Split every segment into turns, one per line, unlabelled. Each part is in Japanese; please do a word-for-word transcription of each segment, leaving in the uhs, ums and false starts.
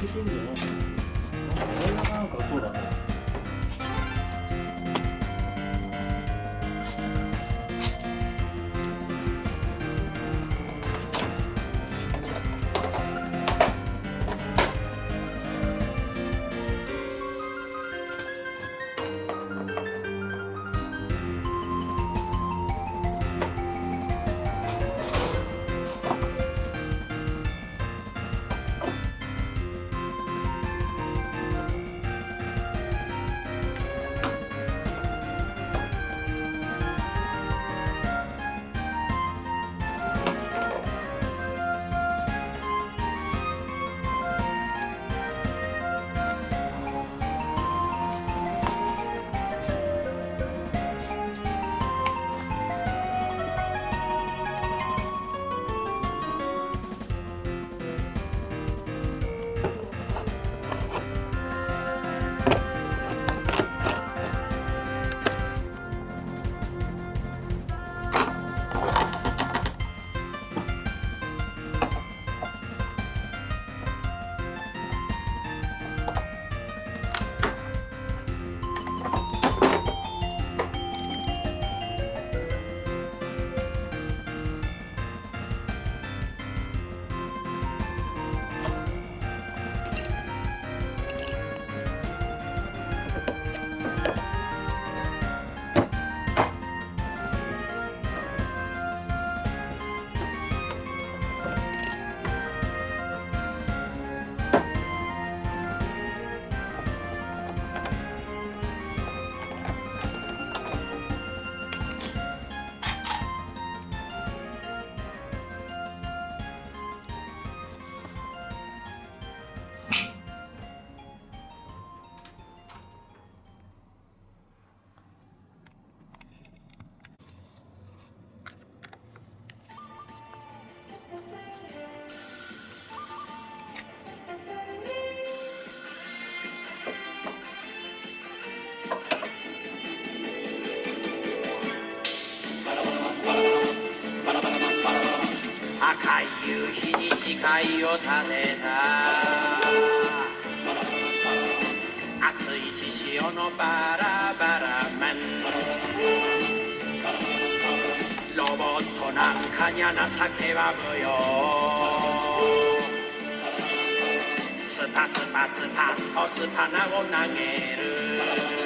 けてるんじゃないの？映画なんかどうだろう。
赤い夕日に誓いを立てた熱い血潮のバラバラマンロボットなんかにゃ情けは無用スパスパスパスとスパナを投げる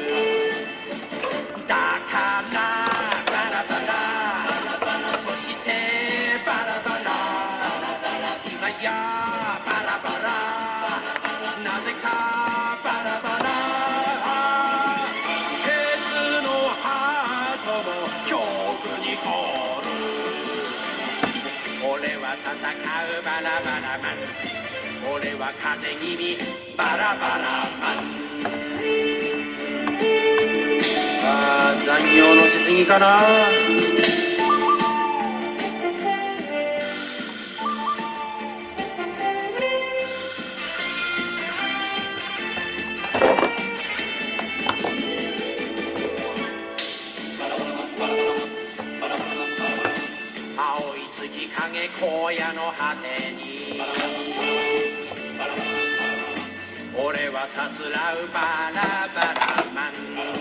だからバラバラそしてバラバラ今やバラバラなぜかバラバラ鉄のハートも恐怖に凍る俺は戦うバラバラマン俺は風邪気味バラバラマンあー残業のしすぎかな青い月影荒野の果てに俺はさすらうバラバラマン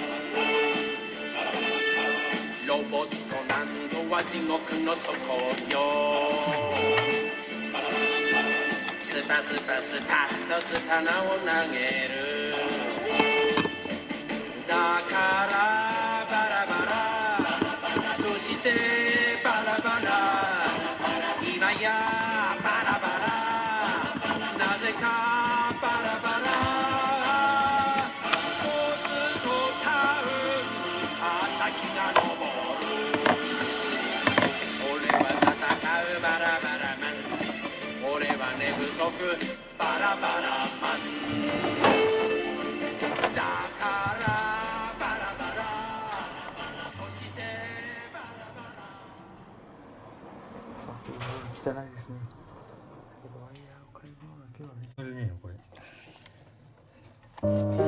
ロボット難度は地獄の底よスパスパスパッとスパナを投げるだからバラバラそしてバラバラ今やバラバラなぜかバラバラポストタウン朝日が昇る俺は戦うバラバラマン俺は寝不足バラバラマンだからバラバラそしてバラバラ
汚いですね。だけどワイヤーを変えるのだけはね。これねこれ。